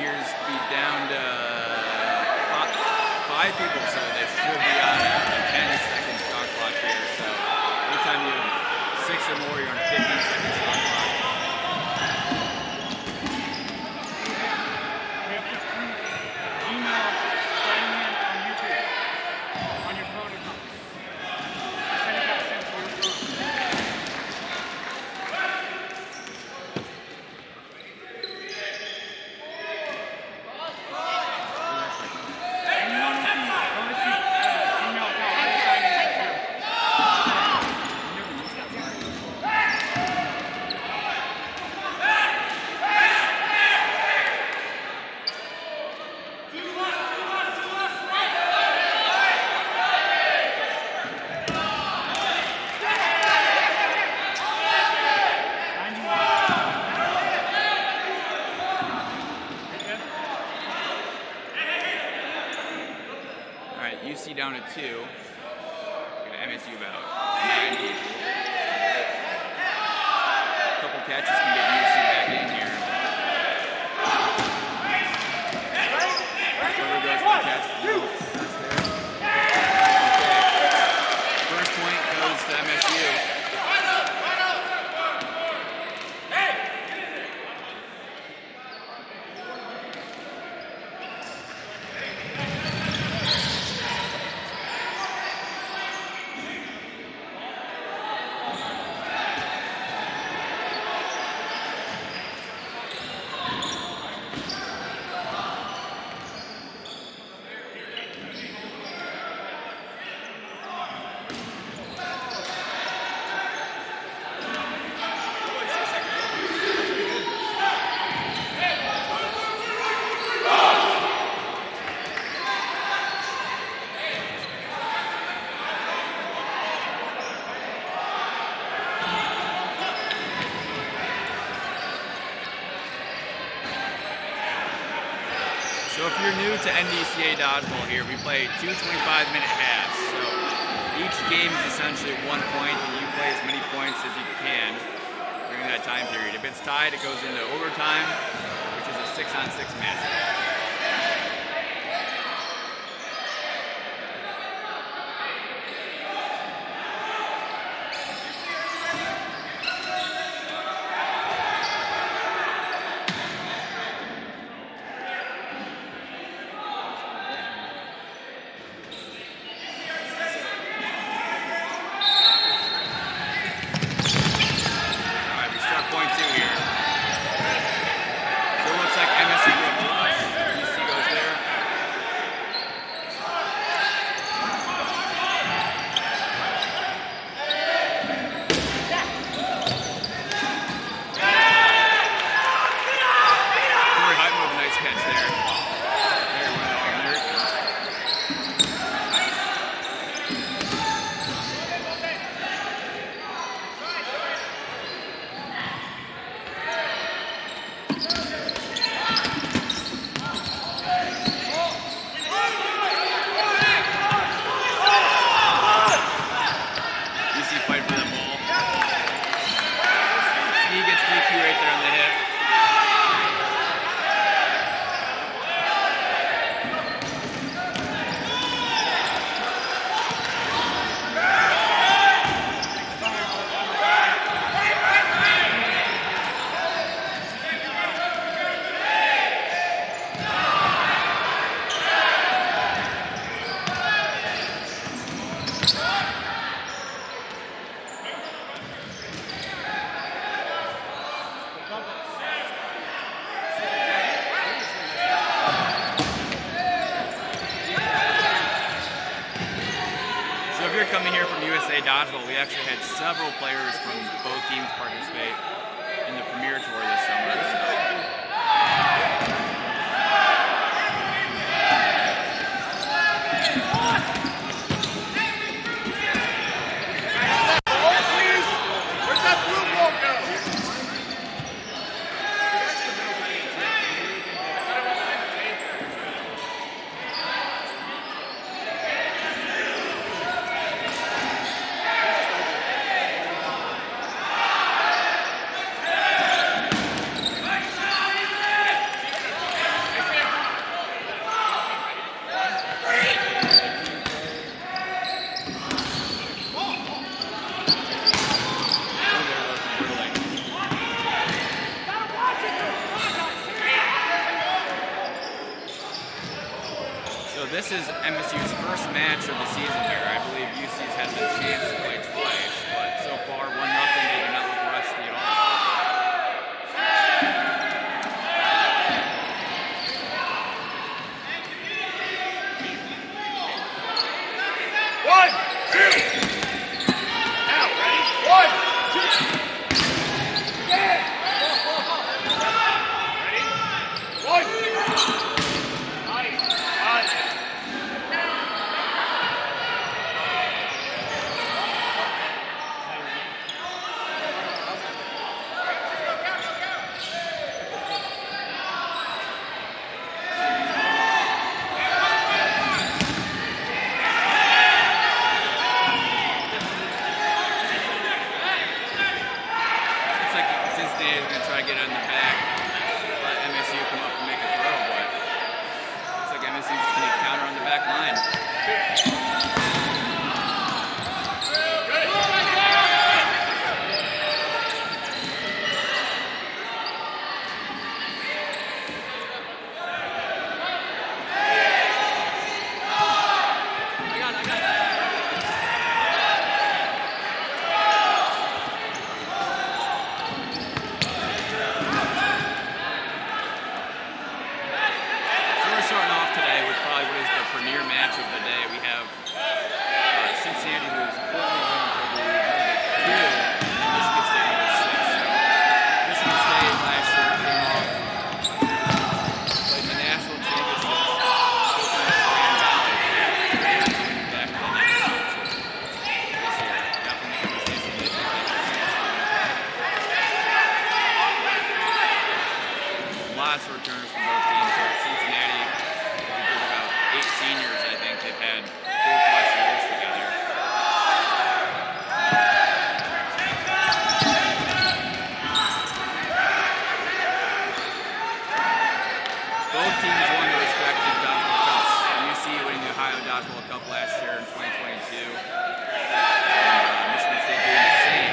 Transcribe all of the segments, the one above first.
appears to be down to 5 people, so they should be on a 10-second shot clock here. So anytime you have 6 or more, you're on a 15-second shot clock. UC down to 2. MSU about 9 people. A couple catches can get UC back in here. Whoever goes for the catch. First point goes to MSU. So if you're new to NDCA Dodgeball here, we play 2 25-minute halves. So each game is essentially 1 point, and you play as many points as you can during that time period. If it's tied, it goes into overtime, which is a 6-on-6 match. Coming here from USA Dodgeball, we actually had several players from both teams participate in the Premier Tour this summer. this is MSU's first match of the season here. I believe UC's had the chance to play twice, but so far 1-0. They do not look rusty at all. Cincinnati was currently running for the lead, and Michigan State was 6. So Michigan State last year came off, played the national championship, Grand Valley, back in the next this year. Definitely a conversation they think they have a chance. Lots of returners from both teams. So Cincinnati, there's about 8 seniors, I think, they've had 4+ years together. Both teams won their respective Dodgeball Cups. UC winning the Ohio Dodgeball Cup last year in 2022. And Michigan State doing the same.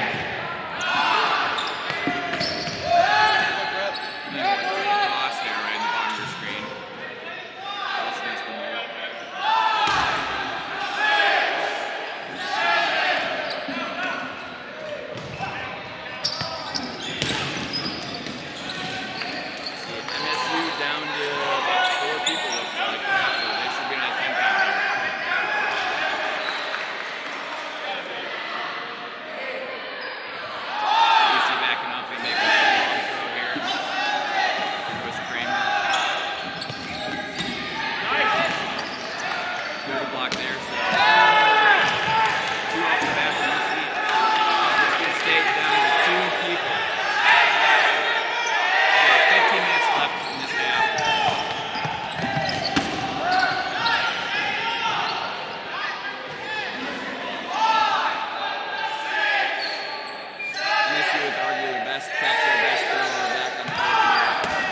You know, it's lost there right in the bottom of your screen. That's nice to know. MSU down to about 4 people, looks like. So they should be on a 10 count here. UC backing up and making a long throw here. Here was Kramer. Good block there. So 2 off the bat from UC. Michigan State down to 2 people. About 15 minutes left in this half. MSU is arguably the best catcher, best thrower back on the court here.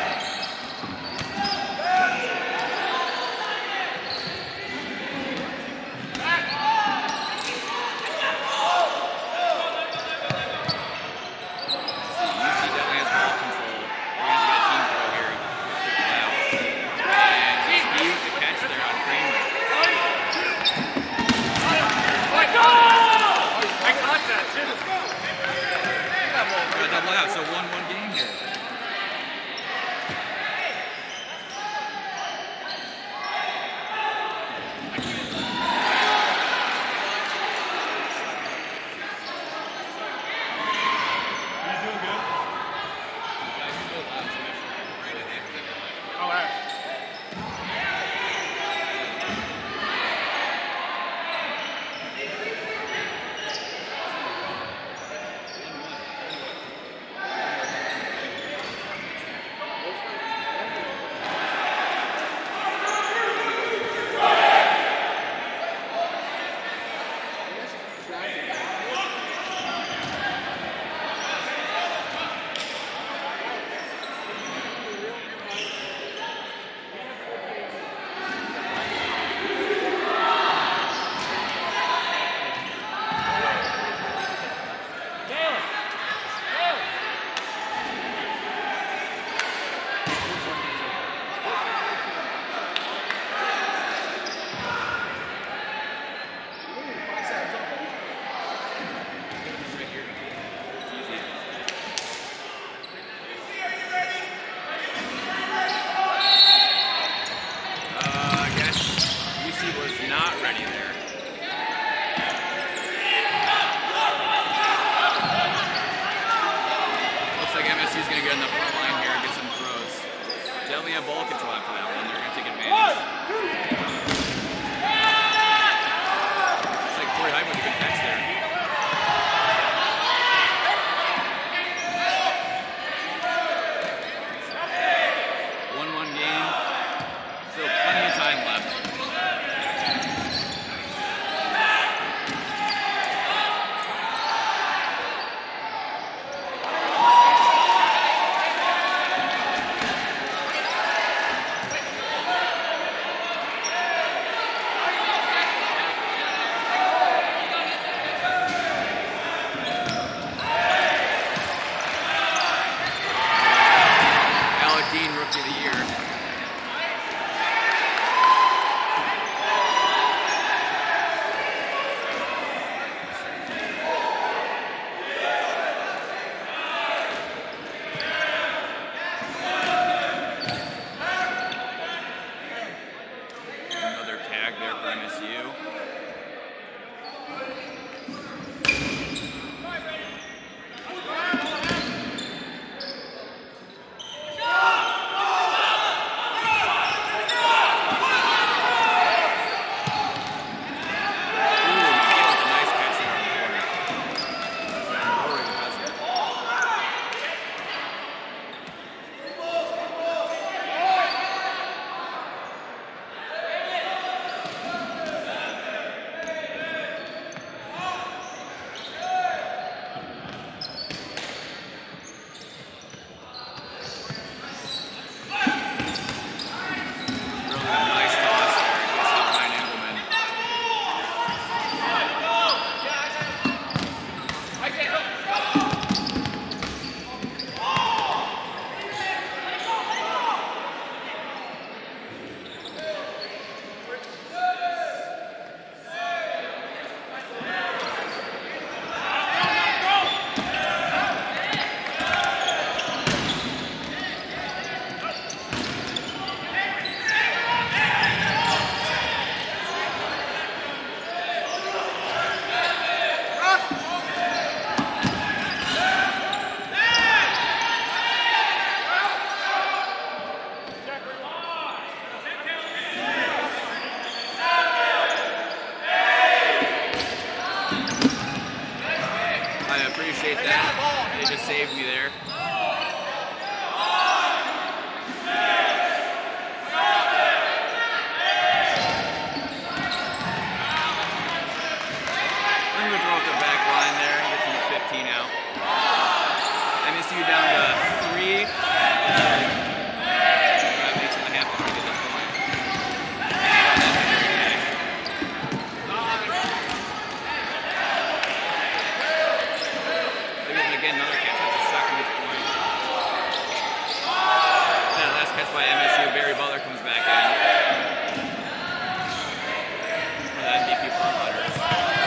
See, UC definitely has ball control. We're going to get a team throw here. And Steve with the catch there on Kramer. I caught that too. A double out, so 1-1 game here. All right. Looks like MSU's going to get on the front line here and get some throws. Definitely have ball control after that one. They're going to take advantage. Looks like Corey Hyde with a good catch there. 1-1 game. Still plenty of time left. Rookie of the year. Another tag there for MSU. Appreciate that. It just saved me there. I'm going to throw up the back line there. Get from the 15 out. MSU down to 3. That makes it a half point at this point. That's a great catch. Again, another catch. That's a second at this point. That last catch by MSU. Barry Butler comes back in. For the MVP front runners.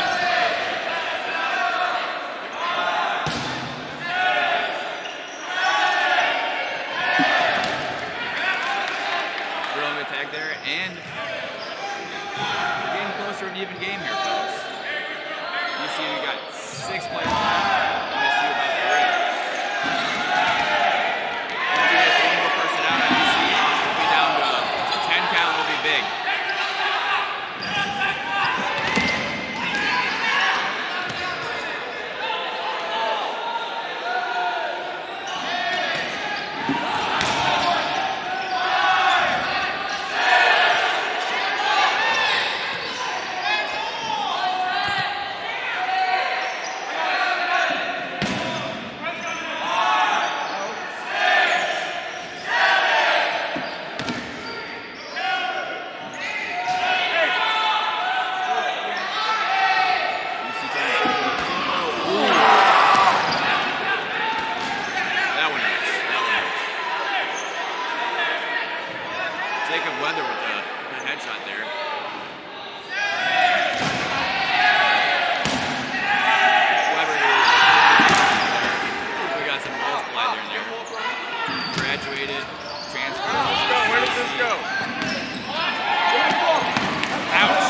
Throwing the tag there, and we're getting closer to an even game here, folks. You see, we got 6 players left. MSU about 3. If we get one more person out, MSU will be down to 10 count. Will be big. Weather with the headshot there. We got some balls flying there. Graduated, transferred. Where does this go? Ouch.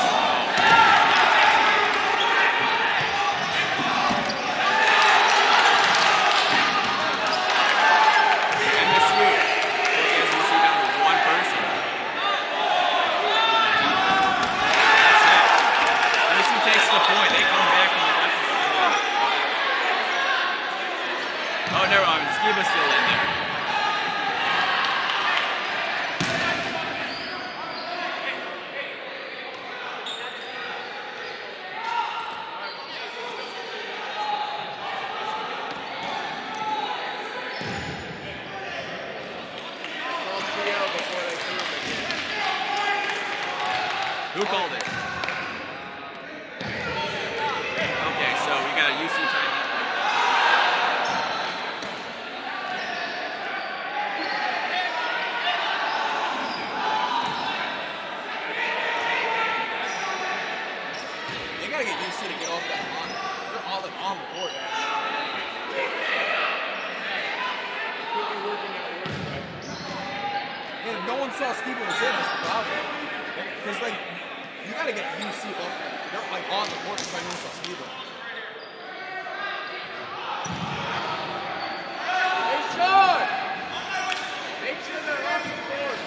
Oh, never mind. Skiba's still in there. Who called it? Okay, so we got a UC timeout. They gotta get UC to get off that line. They're all like on the board. And if no one saw Steve was in, that's the problem. Because like you gotta get UC off. They're like on the board if no one saw Steve. Hey Sean! Make sure they're off the board.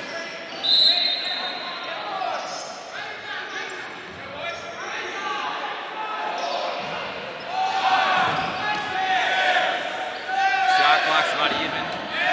Shot clock's about even.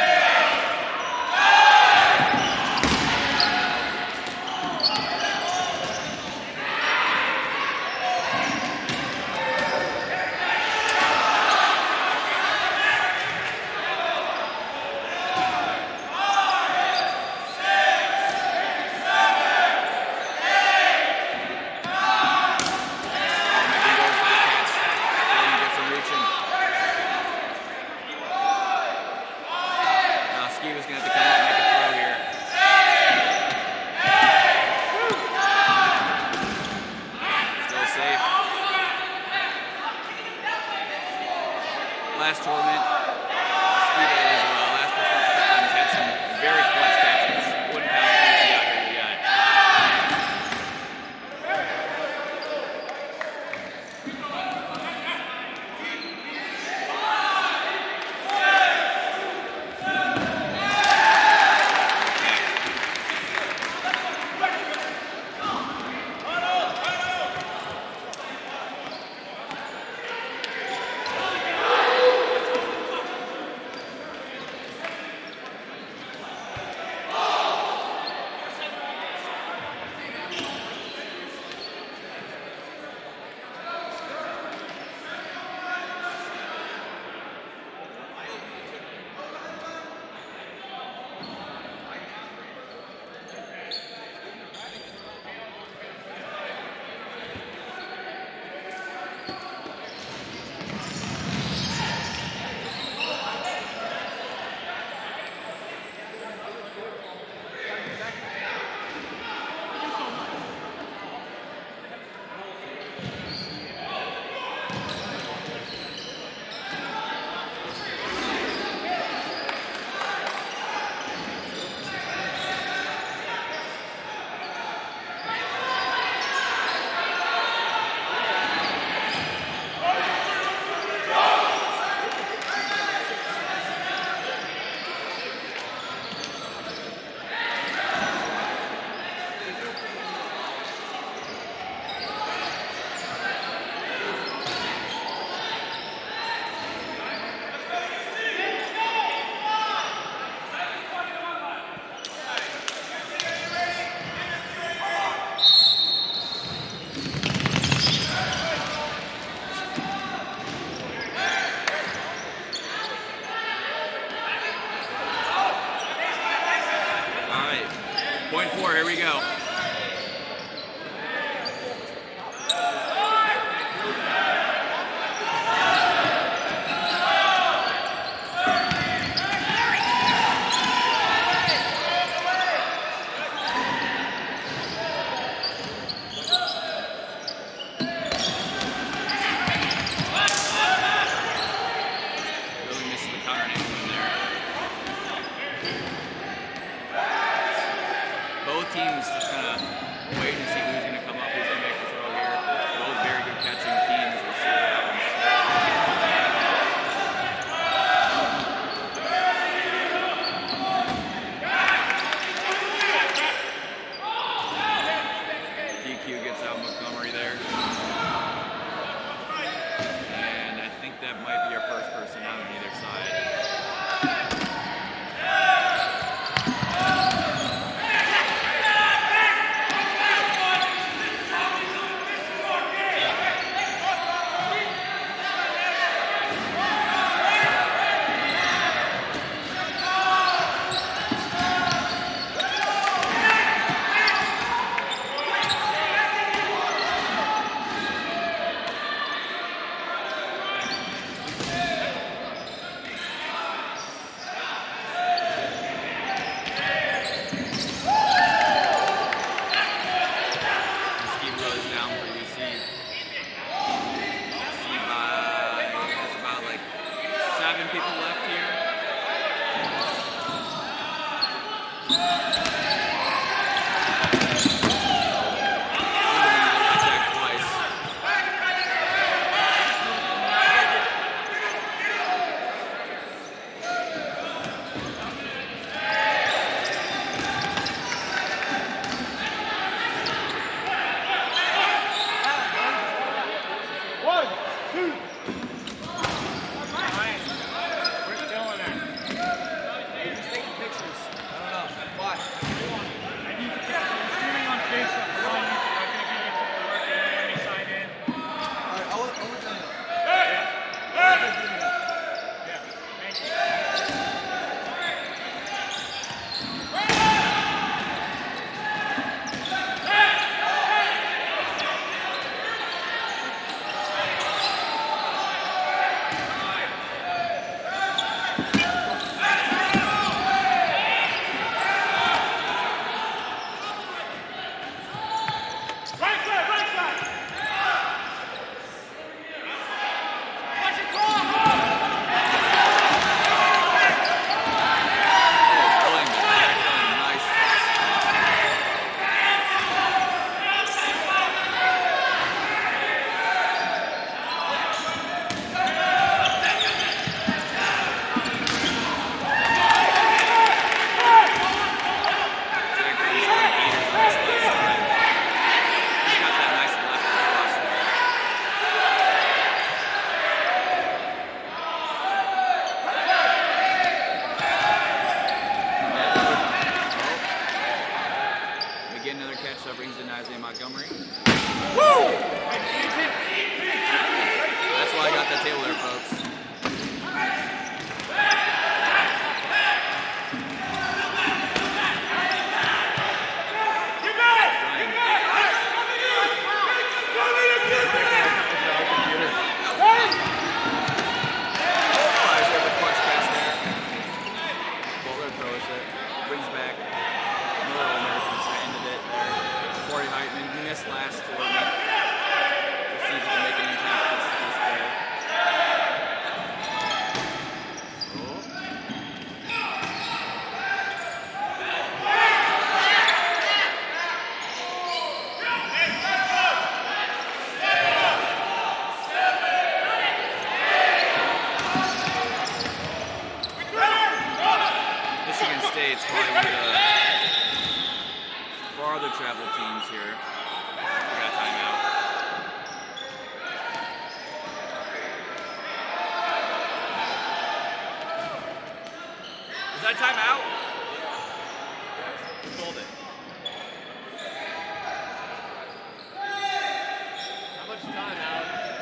Last tournament, Speedway as well. Last person to pick on had some very clutch catches. Wouldn't count UC out here yet. Point four, here we go. Teams just kind of waiting to see who's going to come up, who's going to make the throw here. Both very good catching teams. We'll see what happens. DQ gets out Montgomery there. And I think that might be our first person out on either side. State's probably one of the farther travel teams here. We got a timeout. Is that timeout? Who called it? How much time out?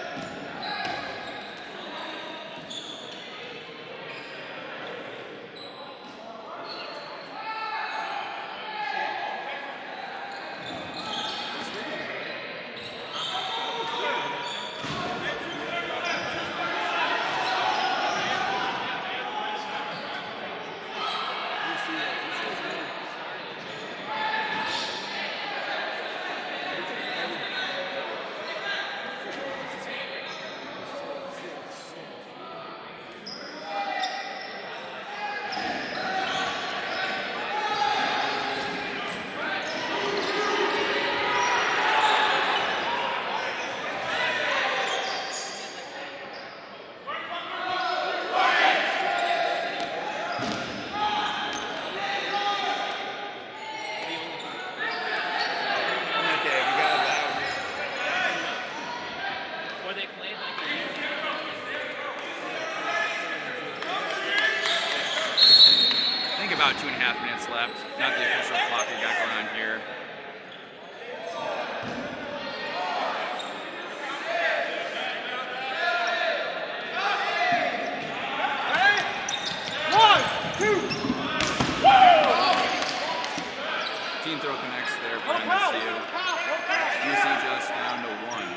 About 2.5 minutes left. Not the official clock we got going on here. Team throw connects there for MSU. UC just down to 1.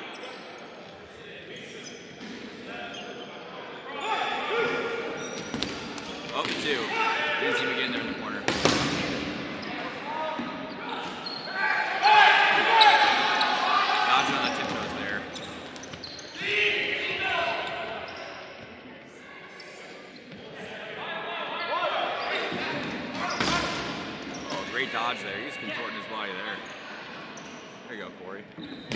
Oh, 2. Didn't seem to get in there in the corner. Dodging on the tiptoes there. Oh, great dodge there. He's contorting his body there. There you go, Corey.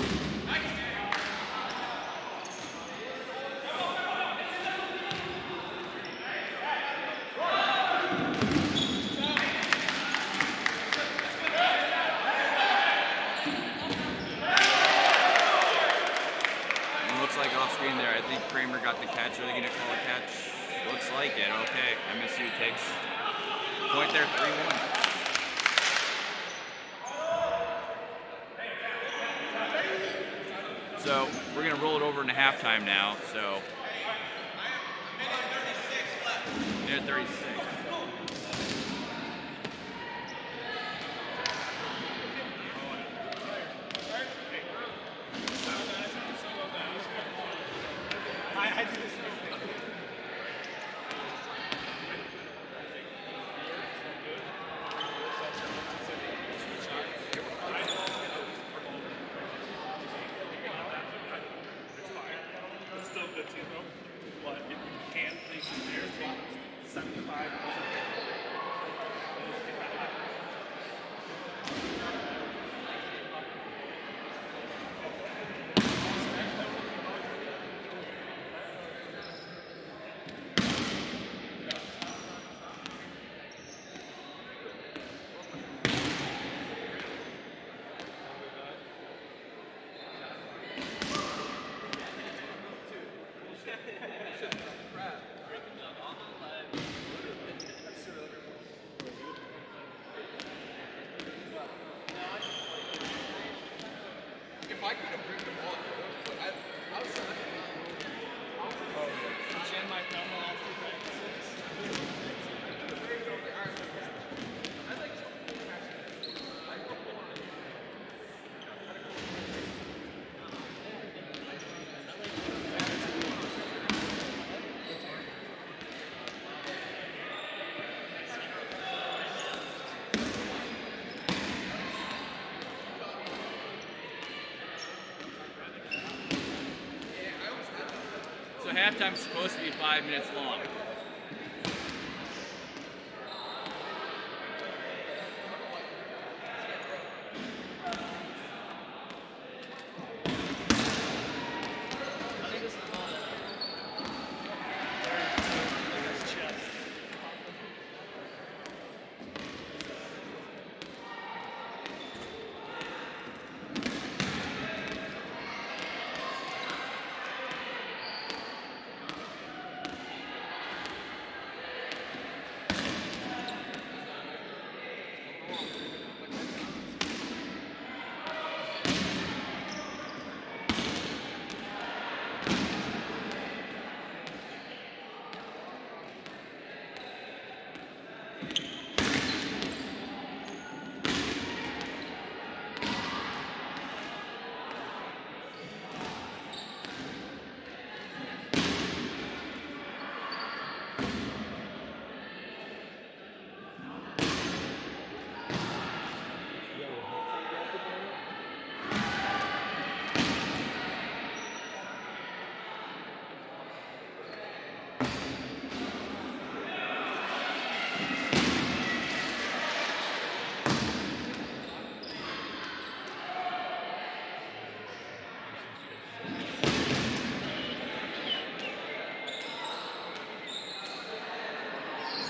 There, I think Kramer got the catch. Are they going to call a catch? Looks like it. Okay, MSU takes point there, 3-1. So we're going to roll it over into halftime now. So minute 36. So halftime's supposed to be 5 minutes long.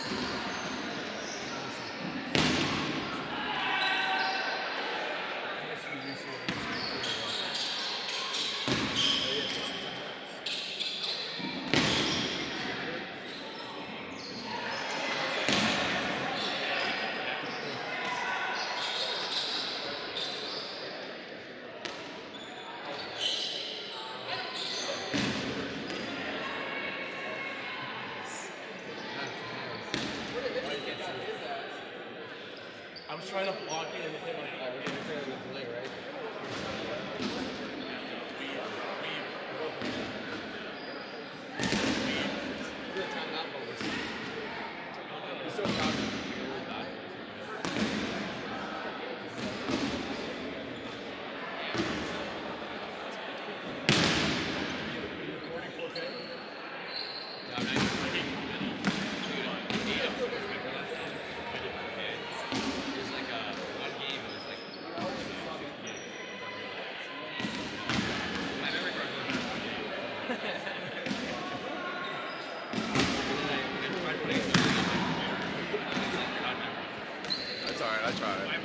I was trying to block it and it hit my car. We're going to turn the delay, right? We're going to time out bonus. He's so proud of me. That's alright, I tried it.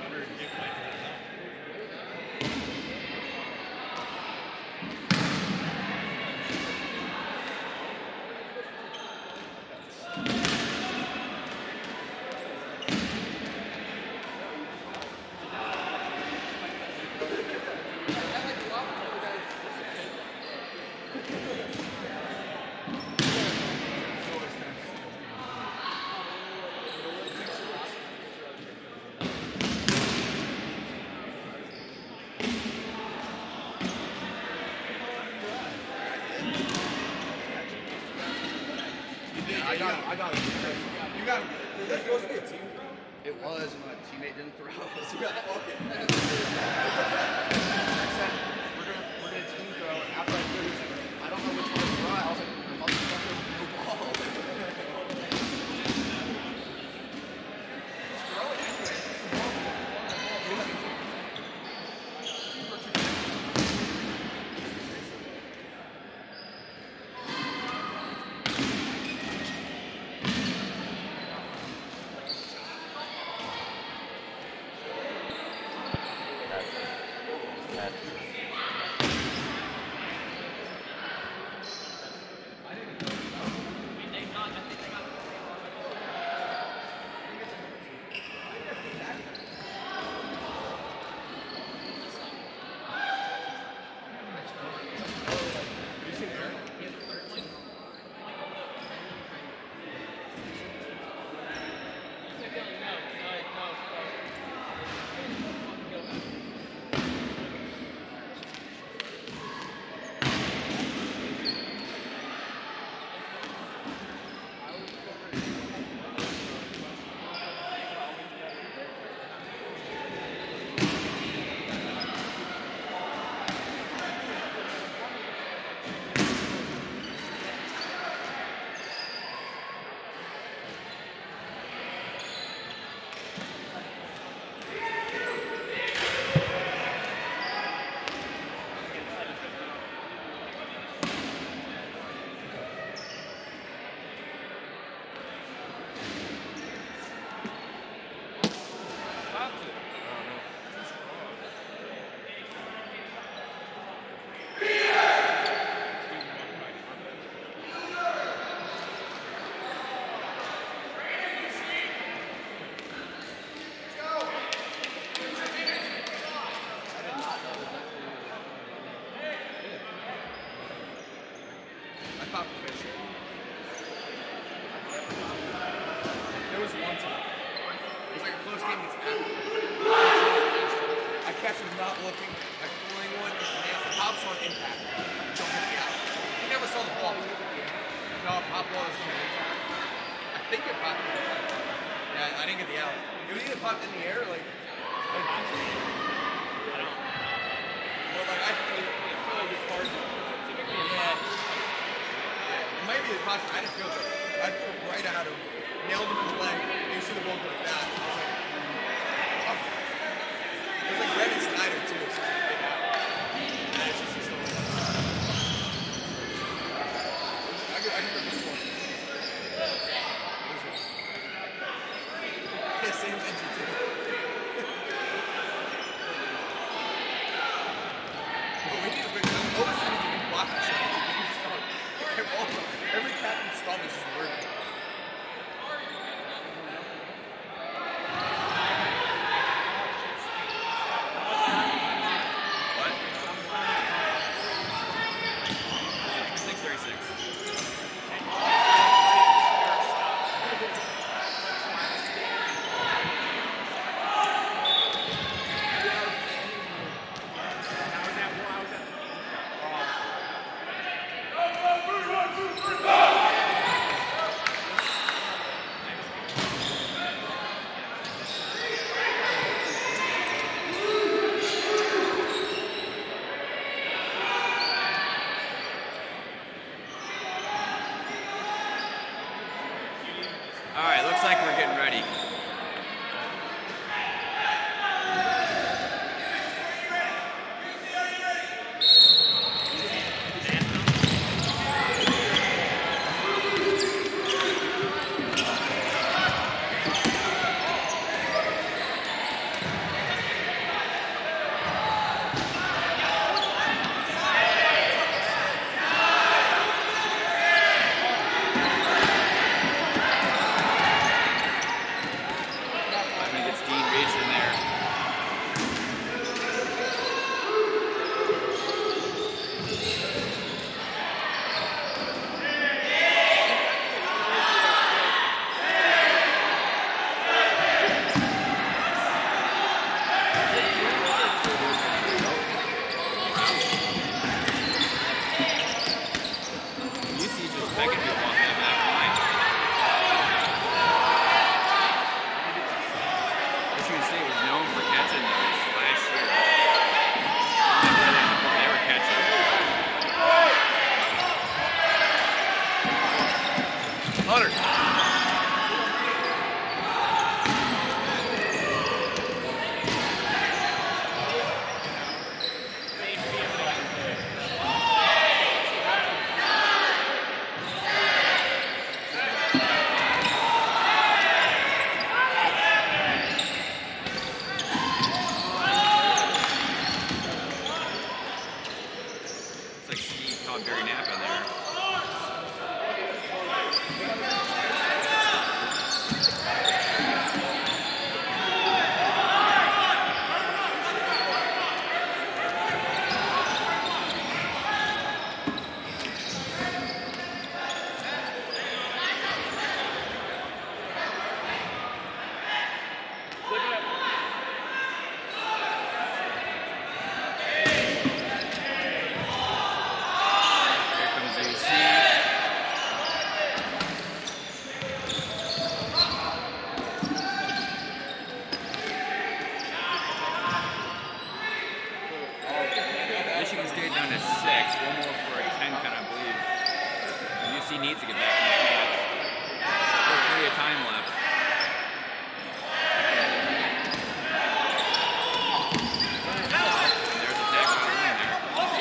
I got it. You got it. Is that supposed to be a team? It was, and my teammate didn't throw. So you got fucking. We're gonna team throw. And after I threw, I don't know which one to throw. I was like, motherfucker, no ball. Just throw it anyway. Every captain's thumb is just working. What? 636. All right, looks like we're getting ready. Needs to get back in the match. Still plenty of time left. There's a tackle on the line there.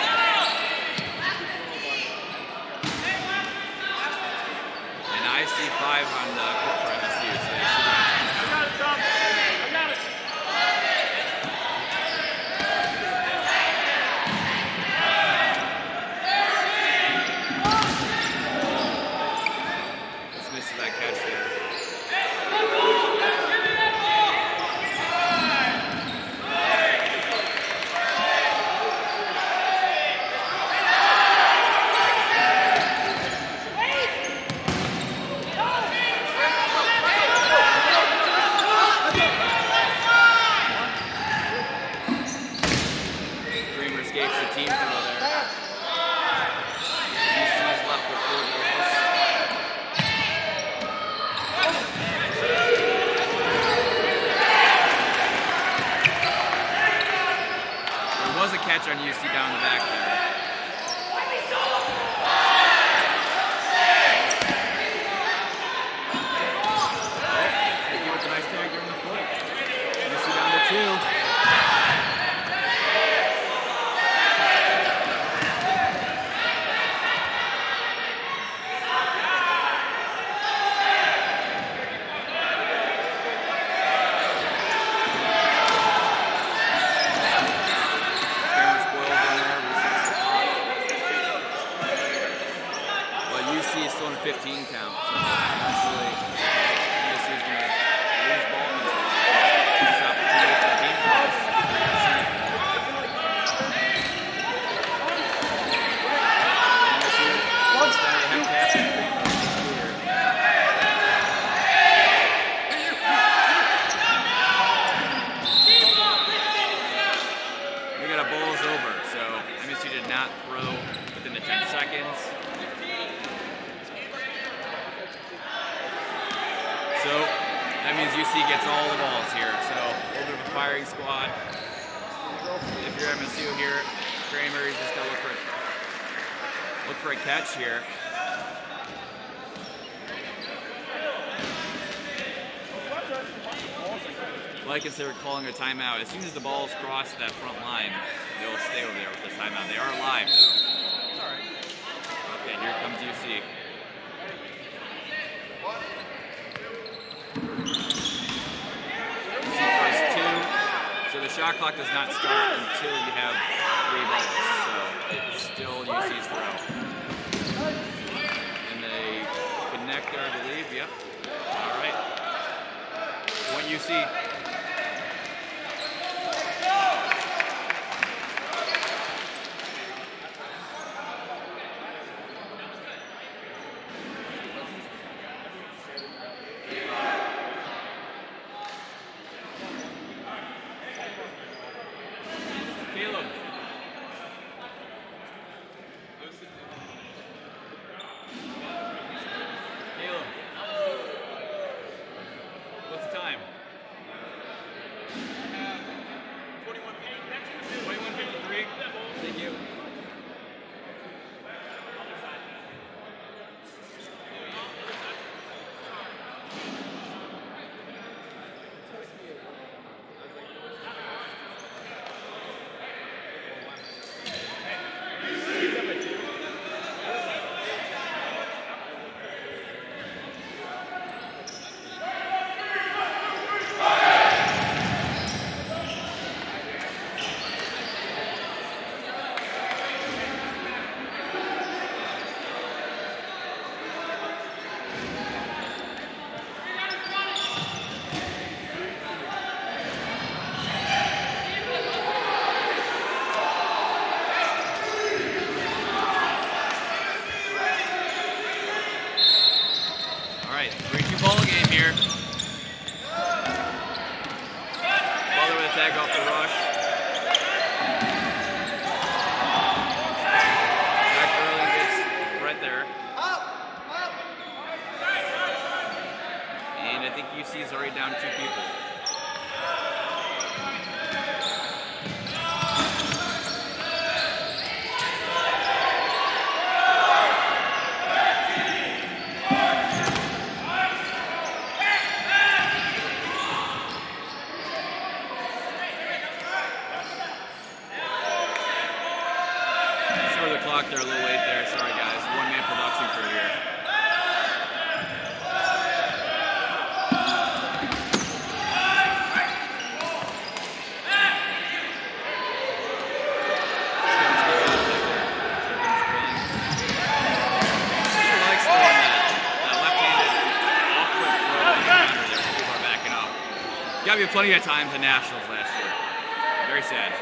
And I see 5 on the court for MSU, so they should be on time. That catch there. Dreamer escapes the team throw there. He's left with 4 goals. Was a catch on UC down the back there. Sticky with a nice tag during the foot. UC down to 2. So that means UC gets all the balls here. So a little bit of a firing squad. If you're MSU here, Kramer, you just gotta look for a catch here. Well, I consider calling a timeout. As soon as the balls cross that front line, they'll stay over there with the timeout. They are live though. Okay, here comes UC. UC throws 2. So the shot clock does not start until you have 3 balls. So it's still UC's throw. And they connect there, I believe. Yep. All right. Point UC. What's the time? 21:53. Thank you. All right, 3-2 ball game here. Butler with a tag off the rush. Back early gets Brett there. And I think UC is already down 2 people. They're a little late there. Sorry, guys. 1-man production crew here. He likes throwing that left-handed off-foot throw that people are backing up. Got me plenty of times in Nationals last year. Very sad.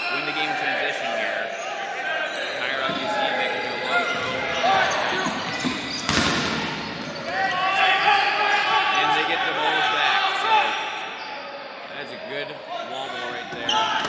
win the game in transition here. Tire on UC, they can do a long throw. And they get the balls back. So that's a good wall ball right there.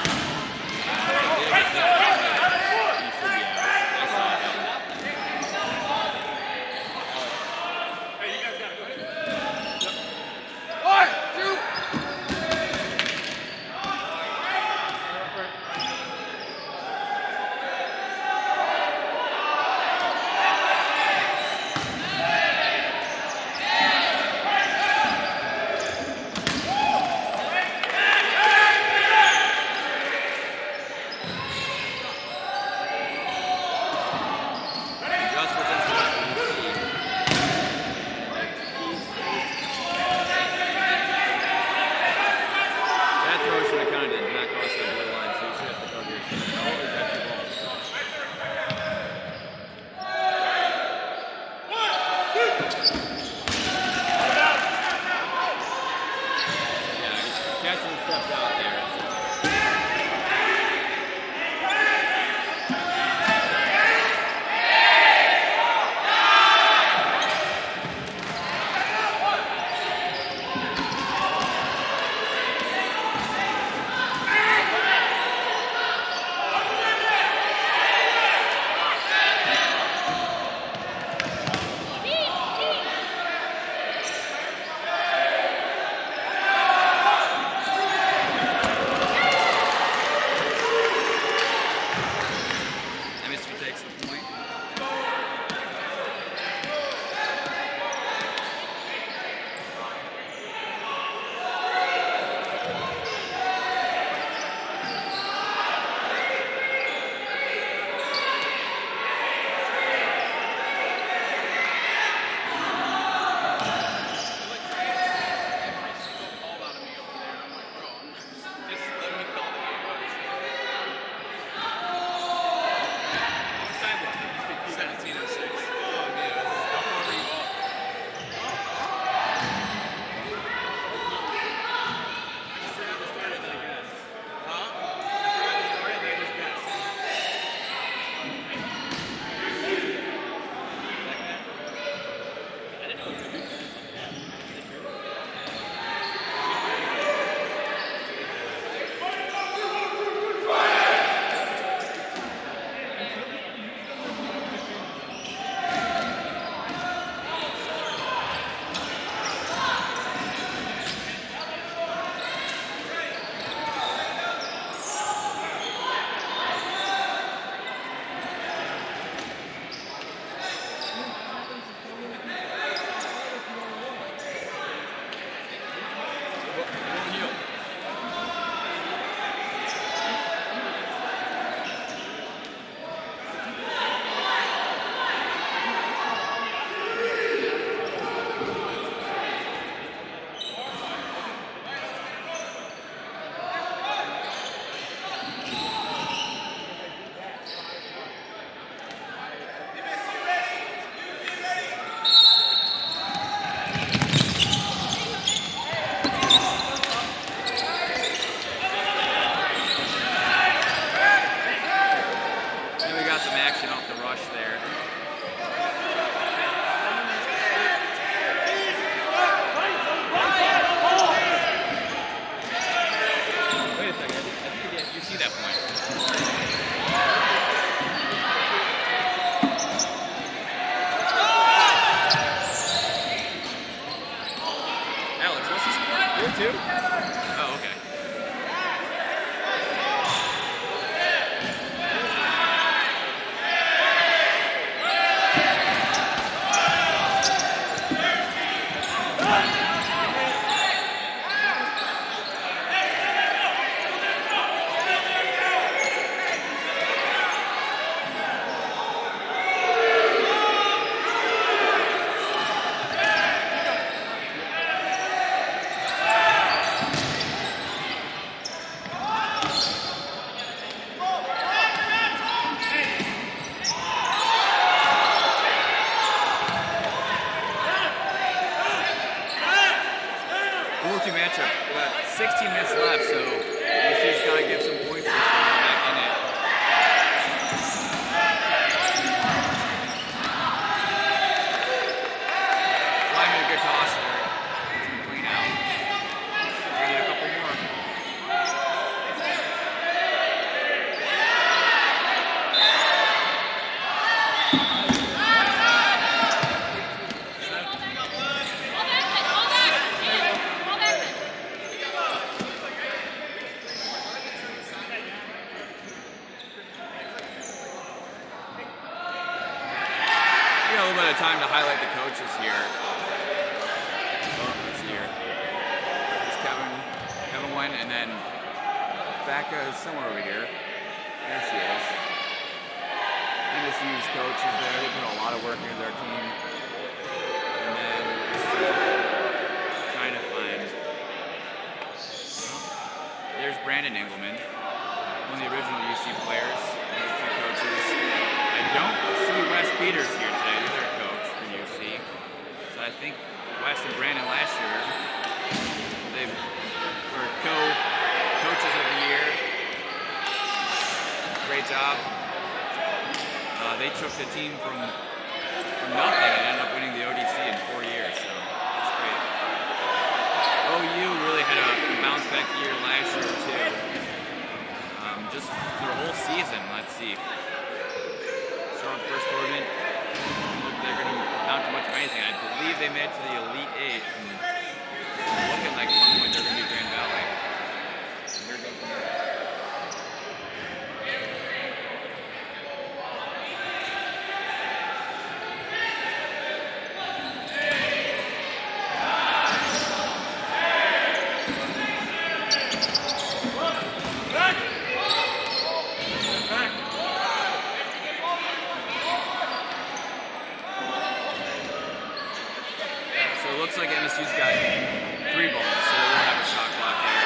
too? Oh, okay. Matchup. We got 16 minutes left, so UC's got to give some points back in bit of time to highlight the coaches here. Oh, let's see here. There's Kevin went, and then Becca is somewhere over here. There she is. MSU's coach is there. They put a lot of work into their team. And then trying to find. There's Brandon Engelman, one of the original UC players. Those two coaches. I don't see Wes Peters here today. They're their coach for UC. So I think Wes and Brandon last year, they were co-coaches of the year. Great job. They took the team from nothing and ended up winning the ODC in 4 years, so that's great. OU really had a bounce back year last year too. Just their whole season, let's see. Start with the first tournament, they're going to mount to much of anything. I believe they made it to the Elite Eight, and looking like at one point they're going to be Grand Valley. And here goes from there. Looks like MSU's got 3 balls, so they won't have a shot clock there.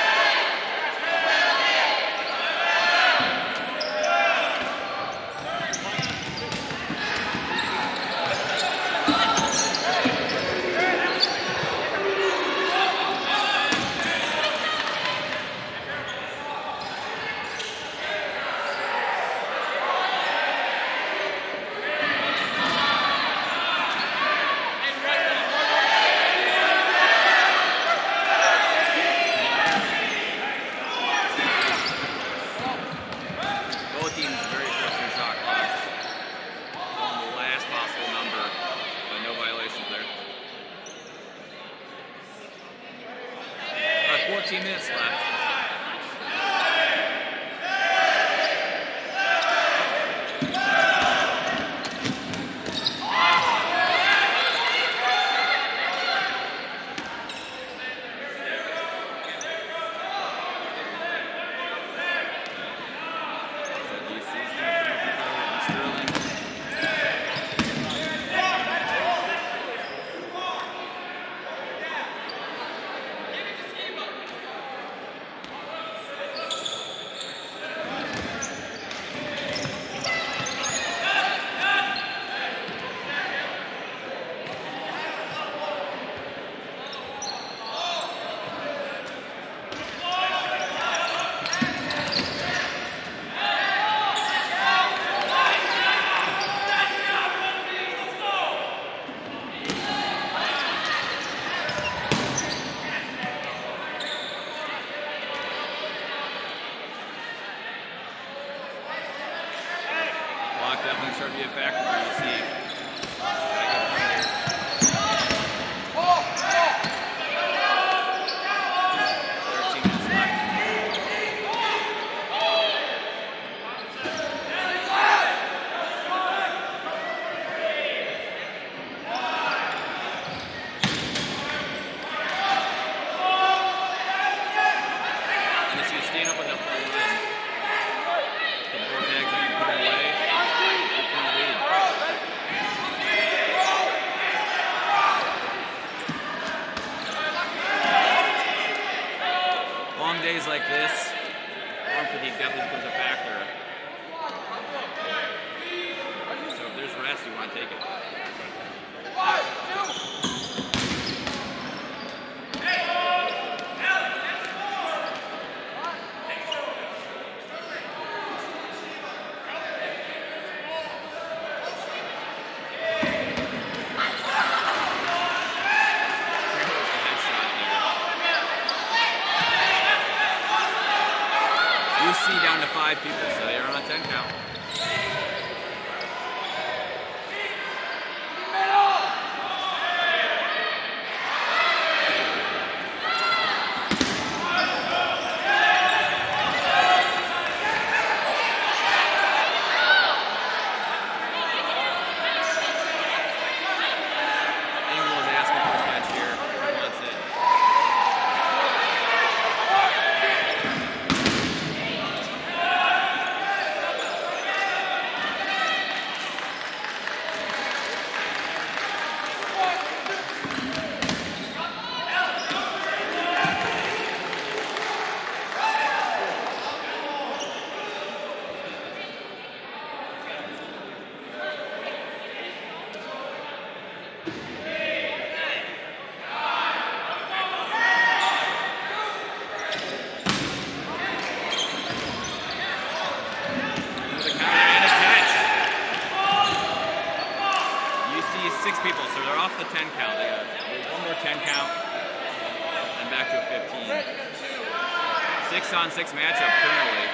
Definitely start to be a factor for UC. Days like this, arm fatigue definitely becomes a factor. So if there's rest, you want to take it. Down to 5 people, so they're on a 10 count. 6 people, so they're off the 10 count. They got one more 10 count, and back to a 15. 6-on-6 matchup currently.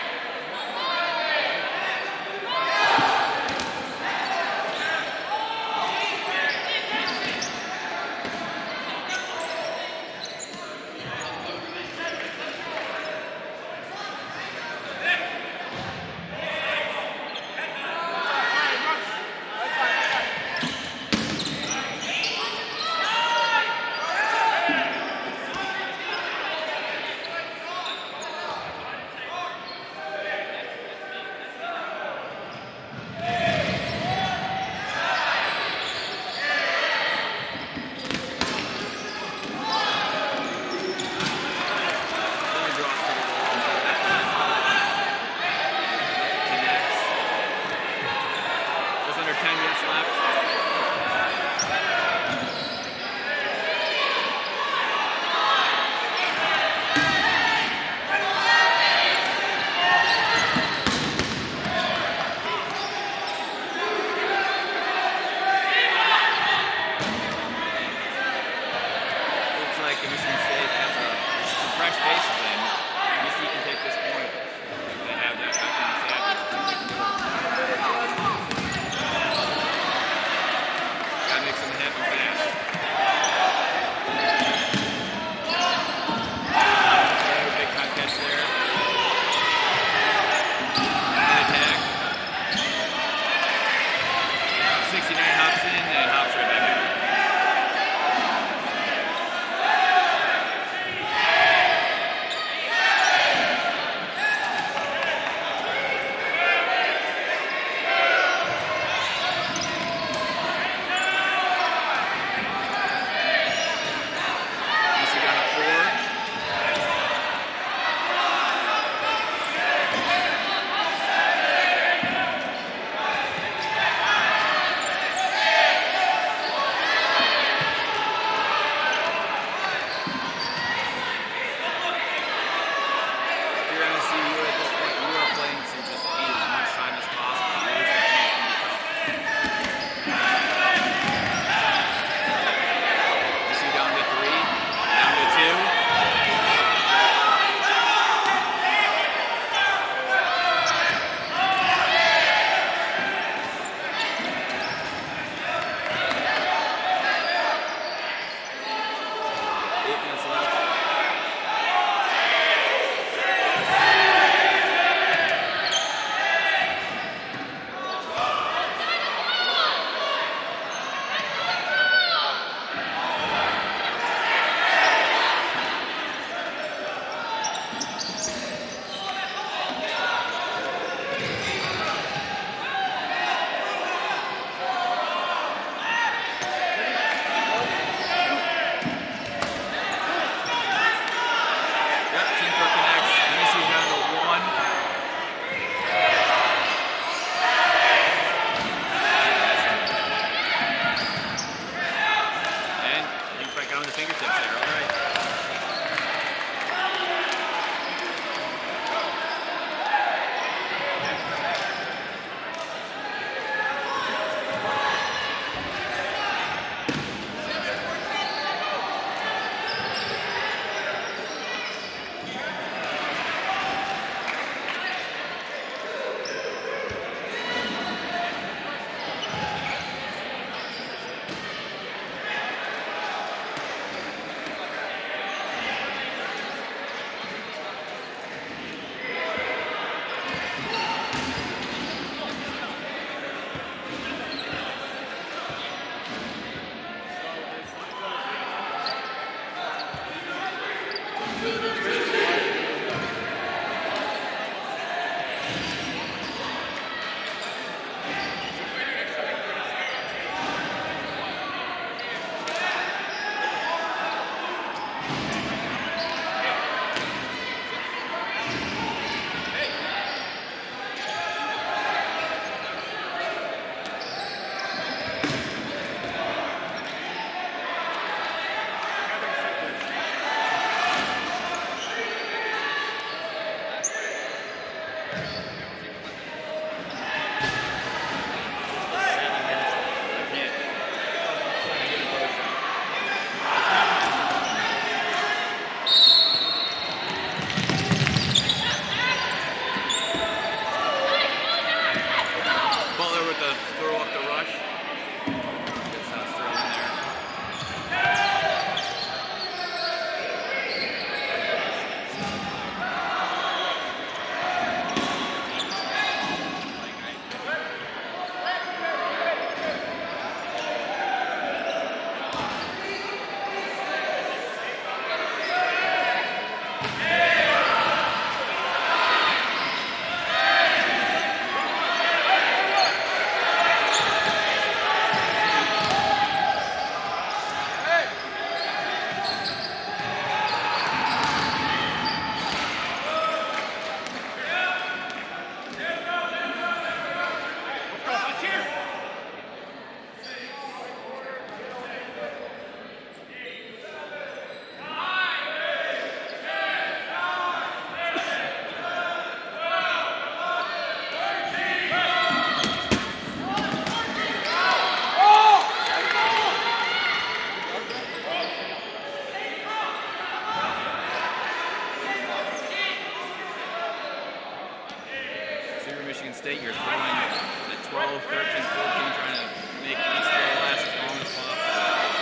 Michigan State, you're throwing at 12, 13, 14, trying to make each throw last as long as possible.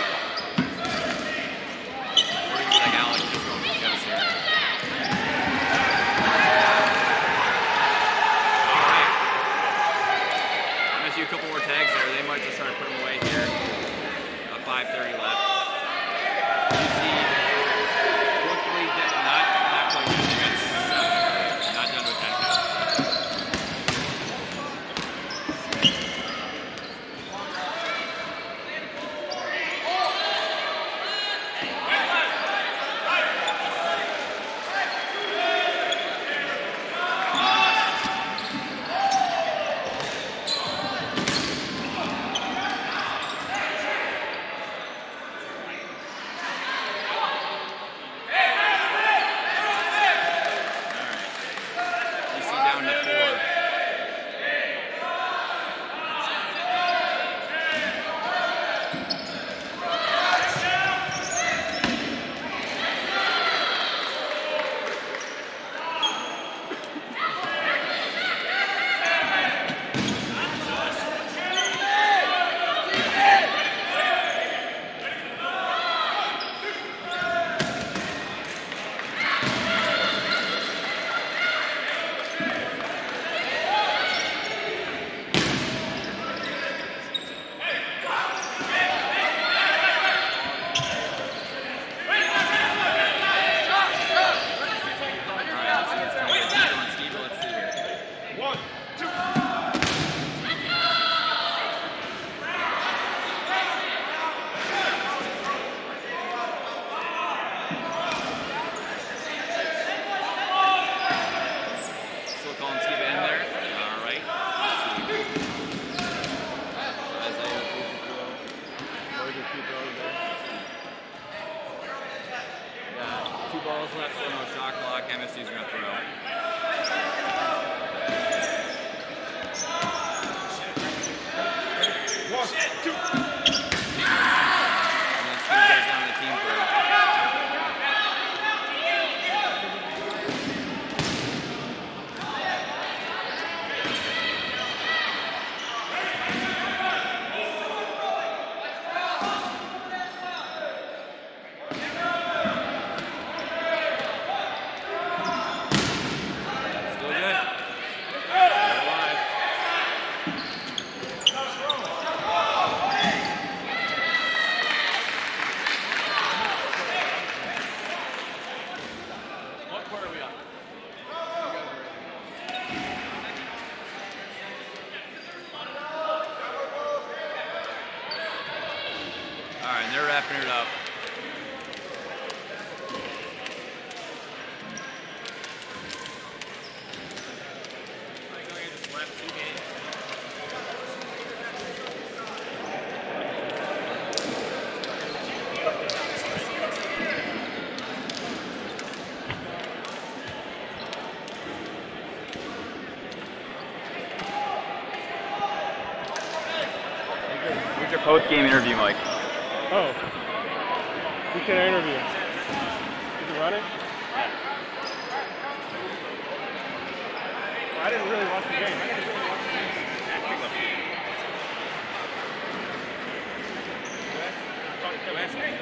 Or you like Alex just going for just here. Alright. MSU a couple more tags there. They might just try to put them away here. 5:30 left. You see, quickly not quite not done with 10 count. MSU's going to throw. One, two. And then Steve goes down the team throw. Alright, they're wrapping it up. Where's your post-game interview, Mike? Oh. Who can I interview? Is it running? I didn't really watch the game.